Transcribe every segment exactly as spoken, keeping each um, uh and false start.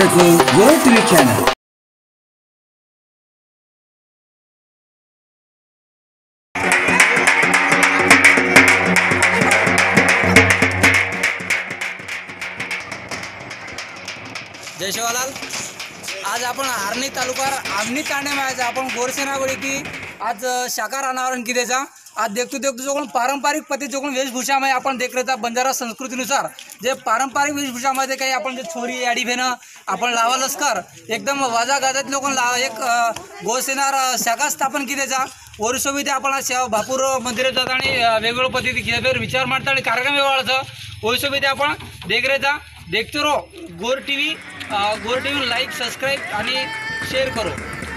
तालुक्याचं गोर TV channel. जय शिवालाल. आज आपण आर्णी तालुका आमनी तांडे मायाचा आपण गोरसेना बड़ी की आज शाखा अनावरण की देचा आज देखतो देखतो जो पारंपरिक पद्धती जो वेशभूषा में आपण देख रहे था बंजारा संस्कृतीनुसार जे पारंपरिक वेशभूषा मध्ये काही आपण जे छोरी याडी भेनं आपण लावा लष्कर एकदम वाजा गाजत लोक एक गोसेनार शाखा स्थापन की देचा वर्षोविधी आपण भापूर मंदिरात जाता आणि वेगवेगळ्या पद्धती खेळ विचार मांडता आणि कार्यक्रम वेगळाचा वर्षोविधी आपण देख रहे था देखते रहो Gaur TV. Gaur TV like subscribe आणि शेअर करो.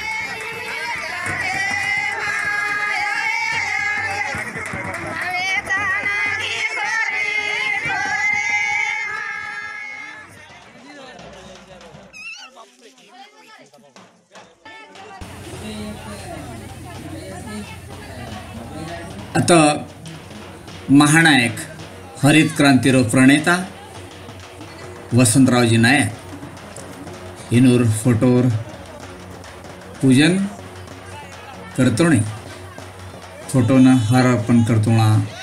आता महानायक हरित क्रांतीरो प्रणेता वसंतरावजी नायक इनूर फोटोर पूजन करतोणे फोटोना हार अर्पण करतोणा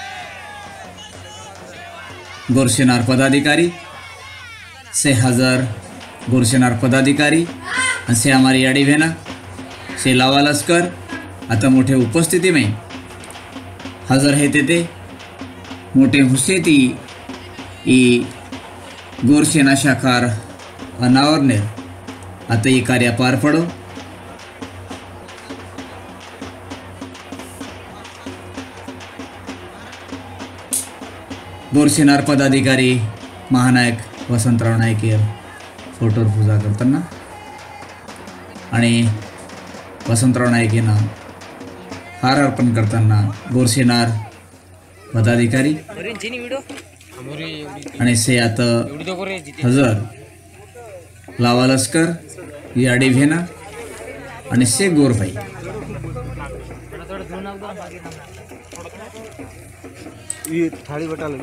गोरसेनार पदाधिकारी से हजार गोरसेनार पदाधिकारी से हमारी याडी भेना से लावा लष्कर आता मोठे उपस्थिती में हजर है ते मोठे हुसेती ई गोरसेना शाखार अनावरनेर आता ये कार्य पार पडो. गोरसेनार पदाधिकारी महानायक वसंतराव नाईक फोटोवर पूजा करताना आणि वसंतराव नाईक यांना हार अर्पण करताना गोरसेनार पदाधिकारी आणि से आता हजर लावा लष्कर याडी भेना आणि से गोरभाई थाळी बटाल.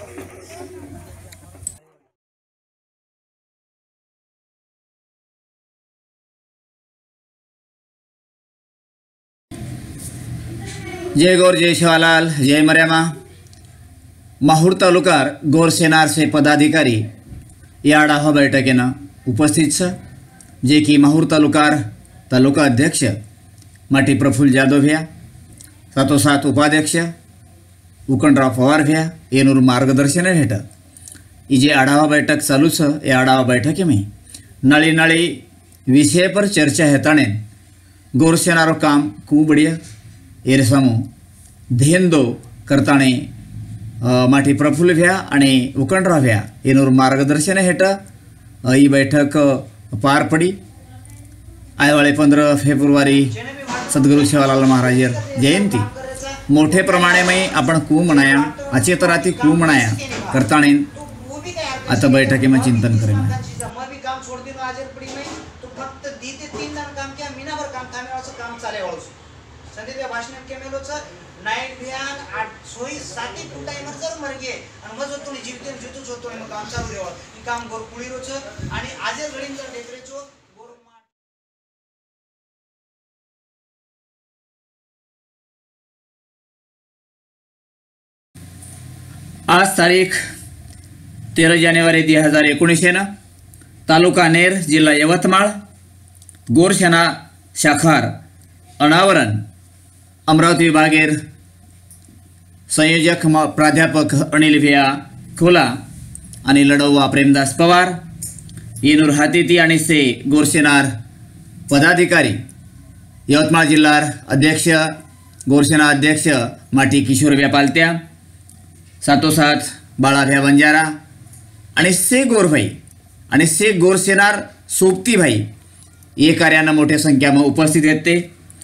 जय गौर जय शिवालाल जय मर्यामा. माहूर तालुकार गोरसेनार से पदाधिकारी या आढावा बैठकीनं उपस्थित छ जे की माहूर तालुकार तालुका अध्यक्ष माटी प्रफुल्ल जाधव भैया सातोसात उपाध्यक्ष उकंडराव पवार भैया एनूर मार्गदर्शन हेठ ये जे आढावा बैठक चालू छ ये आढावा बैठक में नली नली विषय पर चर्चा हेताणे गोरसेनारो काम खूब बढ़िया एर सामू ध्येन दो करताणे माटी प्रफुल्ल भ्या आणि उकंडराव भ्या एनूर मार्गदर्शन हेठ ही बैठक पार पड़ी. आयवाळे पंद्रह फेब्रुवारी सद्गुरु शिवालाल महाराज जयंती मोठे प्रमाणे में आपण कू मनाया आचे तराती कू मनाया करताणे आता बैठकी में चिंतन करें. नाईट भियान आठ सोई साती टू टाइमर जर मरगे आणि मग तुम्ही जीवते जीतूच होतो आणि काम चालू देवा ही काम गोर पुळीरोच आणि आजे गडींचा डेकरेचो गोर आज तारीख तेरह जानेवारी दो हजार एकोणीसशे ना तालुका नेर जिल्हा यवतमाळ गोरसेना शाखार अनावरण अमरावती विभागेर संयोजक प्राध्यापक अनिल भैया खोला आणि लढववा प्रेमदास पवार येनूर हातीती आणि से गोरसेनार पदाधिकारी यवतमाळ जिल्हा अध्यक्ष गोरसेना अध्यक्ष माटी किशोर भ्या पालत्या सातोसात बाळाभ्या बंजारा आणि से गोरभाई आणि से गोरसेनार सोबती भाई ये कार्यानं मोठ्या संख्येमध्ये उपस्थित येते.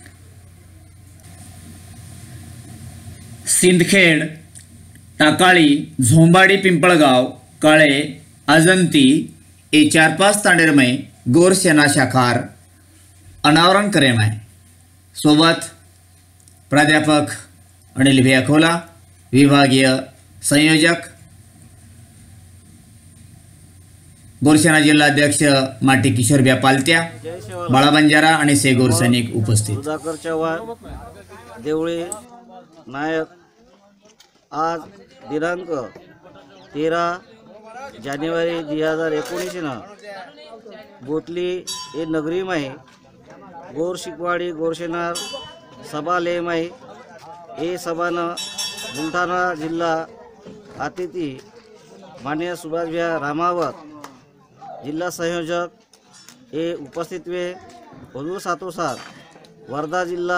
सिंदखेड टाकाळी झोंबाडी पिंपळगाव काळे अजंती ये चार पांच तांडेर में गोरसेना शाखार अनावरण करे में सोबत प्राध्यापक अनिल भैया खोला विभागीय संयोजक गोरसेना जिल्हाध्यक्ष माटी किशोरब्या पालत्या, बाळा बंजारा आणि सेगोर सैनिक उपस्थित. सुधाकर चव्हाण, देवळे नायक. आज दिनांक तेरा जानेवारी दोन हजार एकोणीसनं बोतली ए नगरीमाई गोर शिकवाडी गोरशेनार सभा लेमाई ए सभानं बुलढाणा जिल्हा अतिथी माननीय सुभाषभैया रामावत जिल्हा संयोजक ए उपस्थित वे हुजूर साथोसाथ वर्धा जिल्हा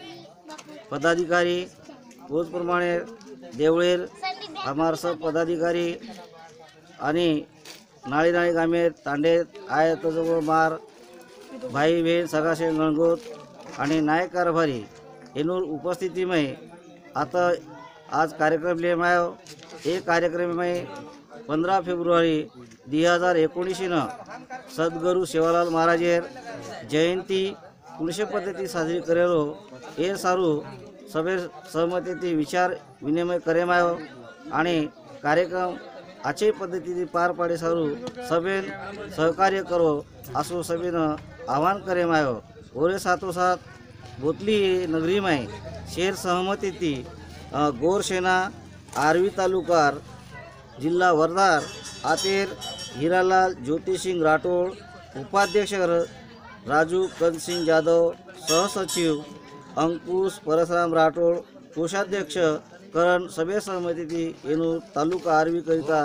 पदाधिकारी रोजप्रमाणे देवळेर हमार सब पदाधिकारी आणि नाळी नाळी गामे तांडे आय तजवळ मार भाई बहीण सगाशे गणगोत आणि नायक कारभारी एनूर उपस्थितीमय आता आज कार्यक्रम लेमायो एक कार्यक्रममय पंधरा फेब्रुवारी दोन हजार एकोणीसनं सद्गुरू सेवालाल महाराजेर जयंती पुणशे पद्धती साजरी करेलो ए सारू सभे सहमतीती विचार विनिमय करेमायो आणि कार्यक्रम आचे पद्धतीने पार पाडे सारू सभेन सहकार्य करो असो सभेनं आवाहन करेमायो. ओरे साथोसाथ बोतली नगरीमाय शेर सहमतीती गोरसेना आर्वी तालुकार जिल्हा वर्धार आतेर हिरालाल ज्योतिसिंग राठोड उपाध्यक्ष राजू कनसिंग जाधव सहसचिव अंकुश परशुराम राठोड कोषाध्यक्ष करण सभे सहमती एनु तालुका आर्वी करिता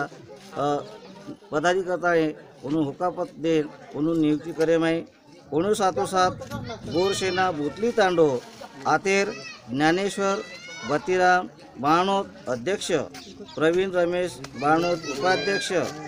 पदाधिकारी उन्होंने हुकापत देन उन्होंने नियुक्ति करे माई उन्होंने साथों साथ गोरसेना बोतली तांडो आतेर ज्ञानेश्वर बतीराम बाणोत अध्यक्ष, प्रवीण रमेश बाणोत उपाध्यक्ष,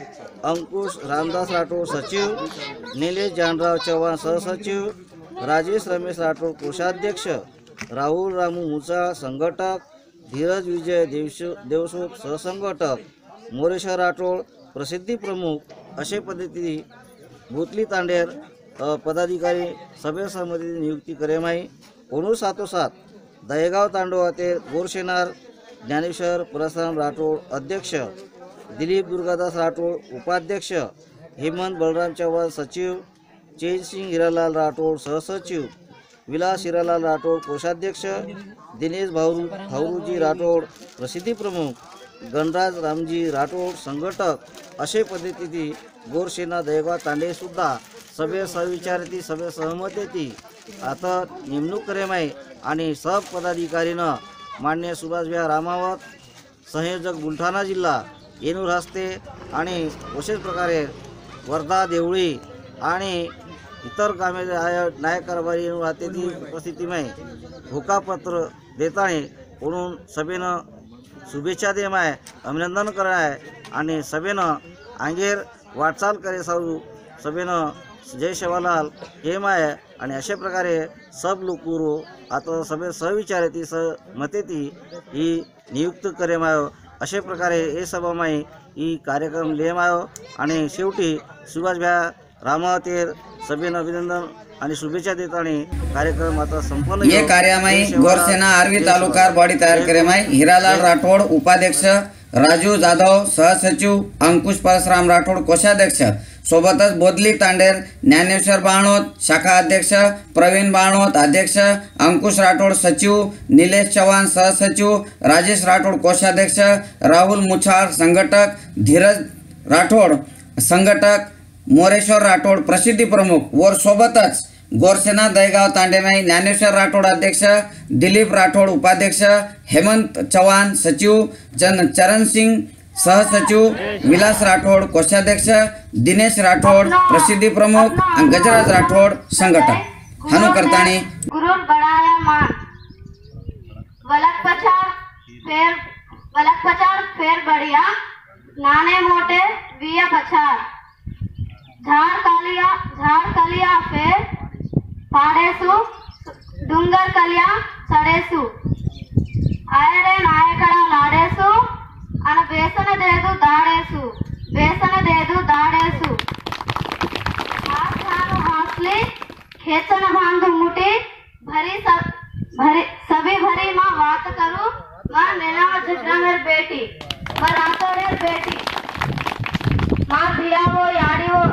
अंकुश रामदास राठोड सचिव, नीलेश जानराव चव्हाण सहसचिव, राजेश रमेश राठोड कोषाध्यक्ष, राहुल रामू मुचाळ संघटक, धीरज विजय देवशो देवसोत सहसंघटक, मोरेश्वर राठोड प्रसिद्धी प्रमुख अशे पद्धती भूतली तांडेर पदाधिकारी सभे सहमती नियुक्ती करे माई. ओनूर साथोसाथ दहेगाव तांडवाते गोरसेनार ज्ञानेश्वर परशुराम राठोड अध्यक्ष, दिलीप दुर्गादास राठोड उपाध्यक्ष, हेमंत बलराम चव्हाण सचिव, चेतसिंग हिरालाल राठोड सहसचिव, विलास हिरालाल राठोड कोषाध्यक्ष, दिनेश भाऊ भाऊजी राठोड प्रसिद्धी प्रमुख, गणराज रामजी राठोड संघटक अशे पद्धतीने गोरसेना दहेगाव तांडे सुद्धा सभे सहविचारती सभे सहमती आता नेमणूक करे माई आणि सब पदाधिकारीनं मान्य सुभाषभैया रामावत संयोजक बुलढाणा जिल्हा येणूर हस्ते आणि अशाच प्रकारे वर्धा देवळी आणि इतर गामे नायक कारभारी येणूर हातेती उपस्थितीमय हुकापत्र देताना म्हणून सभेनं शुभेच्छा दे माय अभिनंदन कराय आणि सभेनं आंगेर वाटचाल करे सारू सभेनं जय सेवालाल हे माय आणि अशा प्रकारे सब लोकुरो आता सभे सहविचारती सहमतेती ही नियुक्त करे मायो अशा प्रकारे हे सभा माई ही कार्यक्रम ले मायो आणि शेवटी सुभाषभैया रामावतेर सभेनं अभिनंदन आणि शुभेच्छा देताना कार्यक्रम आता संपन्न ये कार्यामाई गोरसेना आर्वी तालुकार बॉडी तयार करे माई हिरालाल राठोड उपाध्यक्ष, राजू जाधव सहसचिव, अंकुश परशुराम राठोड कोषाध्यक्ष, सोबतच बोदली तांडेर ज्ञानेश्वर बाणोत शाखा अध्यक्ष, प्रवीण बाणोत अध्यक्ष, अंकुश राठोड सचिव, निलेश चव्हाण सहसचिव, राजेश राठोड कोषाध्यक्ष, राहुल मुछाळ संघटक, धीरज राठोड संघटक, मोरेश्वर राठोड प्रसिद्धी प्रमुख वर सोबतच गोरसेना दहेगाव तांडेमाई ज्ञानेश्वर राठोड अध्यक्ष, दिलीप राठोड उपाध्यक्ष, हेमंत चव्हाण सचिव, चन चरण सिंग सहसचिव, विलास राठोड कोषाध्यक्ष, दिनेश राठोड प्रसिद्धी प्रमुख आणि गजराज राठोड संघटक हनु करतानी गुरु बड़ाया मान वलक पचार फेर वलक पचार फेर बढ़िया नाने मोटे विया पचार झाड़ कलिया झाड़ कलिया फेर पाड़ेसु डुंगर कलिया सड़ेसु आयरे नायकड़ा लाड़ेसु अन बेसन देदु दाड़ेसु बेसन देदु दाड़ेसु हाथ हानु हासली खेचन भांगु मुटी भरी सब भरी सभी भरी माँ बात करूँ माँ नैना झगड़ा मेरी बेटी माँ रातों मेरी बेटी माँ भिया वो यारी वो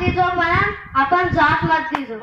दीजो पण आपण जात मत दीजो.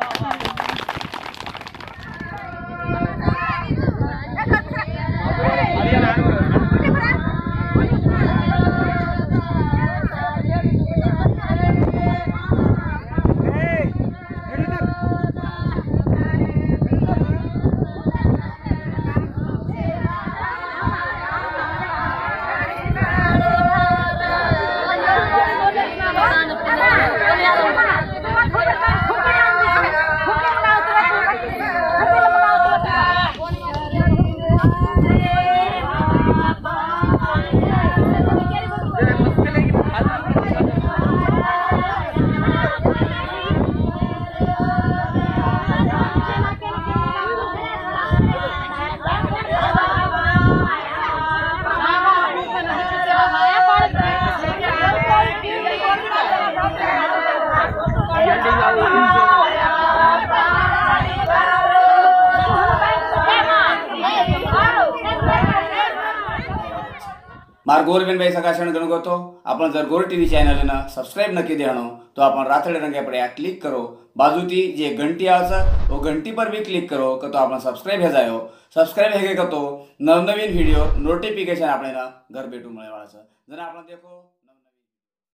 मार गोरबेनभाई सकाशण गणगोतो आपण जर गोर टीवी चॅनल ना सब्सक्राइब नक्की देणो तो आपण रातड़े रंगे पड़े क्लिक करो बाजूती जे घंटी आवे वो घंटी पर भी क्लिक करो तो आपण सब्सक्राइब हे जायो सब्सक्राइब हे के तो नवनवीन वीडियो नोटिफिकेशन आपल्याला घर भेटू मिळेवाळा जर आपण देखो